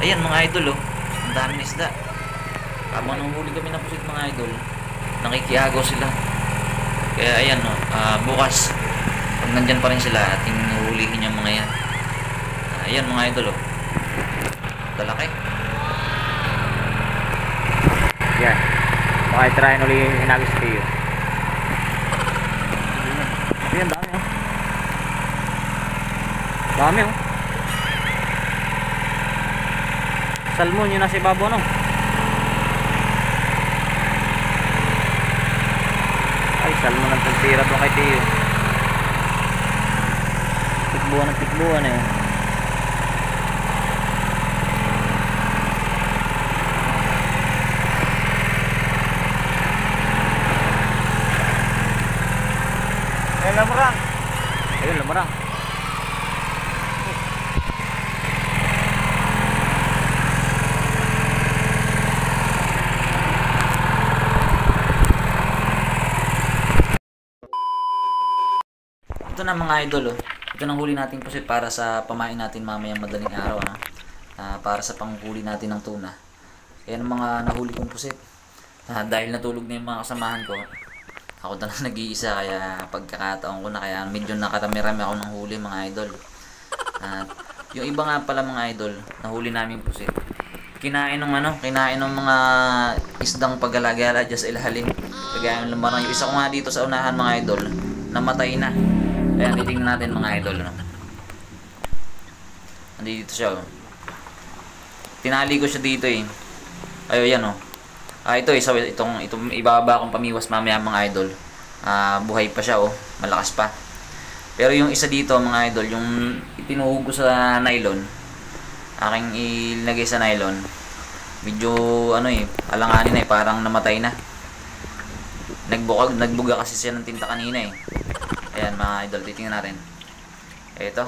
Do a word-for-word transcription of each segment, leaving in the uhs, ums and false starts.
Ayan mga idol oh. Ang daming isda. Habang nanghuli kami ng pusit mga idol, nakikiagaw sila. Kaya ayan oh, uh, bukas pag nandyan pa rin sila, ating hulihin yung mga yan. Uh, ayan mga idol oh. Talaki. Yan. Baka i-try ulit yung hinagis kayo. Ayan, dami oh. Dami oh. Salmon yun nasa ibabaw no. Ay, salmon ang tagtira doon kay Tiyo. Tikbuhan ng tikbuhan eh. Ayun, lamarang. Ayun, lamarang. Ito na mga idol oh. Ito nang huli natin pusit para sa pamain natin mamayang madaling araw no? Uh, para sa panghuli natin ng tuna. Ayan ang mga nahuli kong pusit. Uh, dahil natulog na yung mga kasamahan ko, ako na lang nag-iisa, kaya pagkakataon ko na, kaya medyo nakatarami-rami ako ng huli mga idol. At uh, yung iba nga pala mga idol, nahuli namin pusit. Kinain ng ano, kinain ng mga isdang paggalagala dyan sa ilalim. Kagaya ng lamarang. Yung isa ko nga dito sa unahan mga idol, namatay na. Ayan, titingnan natin mga idol no? Nandito siya oh. Tinali ko siya dito eh. Ayo yan oh. Ah, ito isa itong itong ibaba kong pamiwas mamaya mga idol. Ah, buhay pa siya oh, malakas pa. Pero yung isa dito mga idol, yung itinuhog ko sa nylon, aking ilagay sa nylon, medyo ano eh, alanganin na eh, parang namatay na. Nagbukag, nagbuga kasi siya ng tinta kanina eh. Ayan mga idol, titingnan natin. Ito.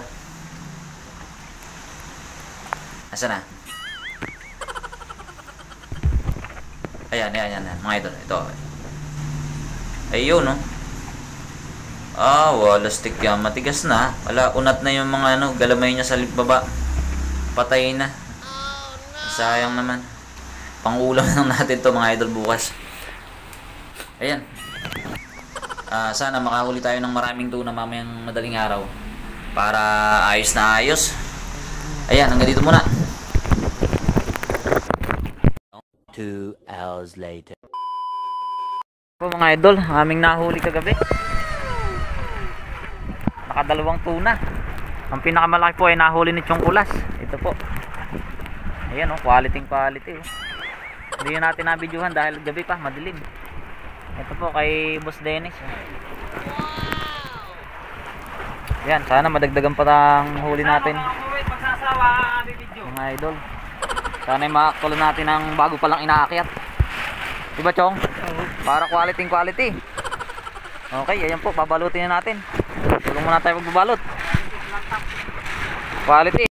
Nasaan na? Ayan, ayan, ayan, mga idol. Ito. Ayun, no? Ah, wala stick yan. Matigas na. Wala, unat na yung mga ano, galamay niya sa baba. Patay na. Sayang naman. Pang-ulam lang natin to mga idol bukas. Ayan. Uh, sana makahuli tayo ng maraming tuna mamayang madaling araw para ayos na ayos. Ayan, hanggang dito muna. Two hours later. Po mga idol, aming nahuli kagabi. Nakadalawang tuna. Ang pinakamalaki po ay nahuli ni Chong Kulas. Ito po. Ayan o, oh, quality quality oh. Hindi natin nabidyohan dahil gabi pa, madilim. Ito po kay Boss Dennis. Yan, sana madagdagan pa ang huli natin. Mga idol. Sana makaktuloy natin ang bago pa lang inaakyat. Diba Chong? Para quality quality. Okay, ayan po, babalutin na natin. Tulong muna tayo magbabalot. Quality.